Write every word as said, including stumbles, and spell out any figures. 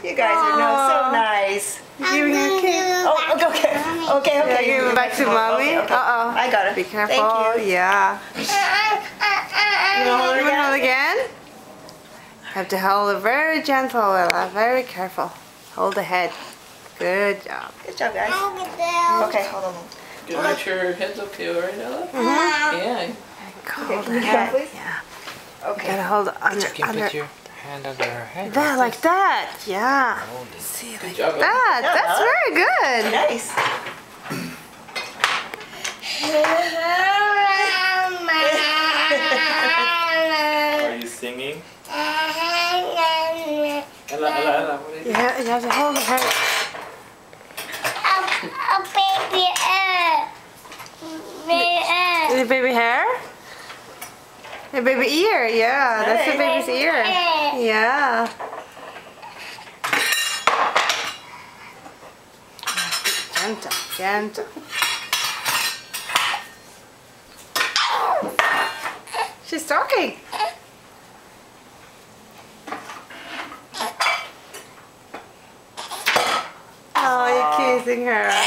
You guys are no, so nice. Giving her a kiss. Oh, okay, okay, okay, okay. Yeah, give it back to mommy. Okay, okay. Uh oh. I got it. Be careful. Thank you. Yeah. You want to hold You it want to hold again? again? Have to hold it very gentle, Willa. Very careful. Hold the head. Good job. Good job, guys. Okay, hold on. Can you make sure her head's okay right now? Mm-hmm. Yeah. Hold Okay, the can you head. go, please? Yeah. Okay. Gotta hold it under, You can under. put your hand under her head. There, like that. Yeah. Hold it. See, Good like job. that. Yeah, That's huh? very good. Nice. Are you singing? Ella, Ella, Ella, what are you Yeah, you have to hold her. A baby hair. Baby hair. Is it baby hair? A baby ear, yeah. That's the baby's ear. Yeah. Gentle, gentle. She's talking. Oh, you're kissing her.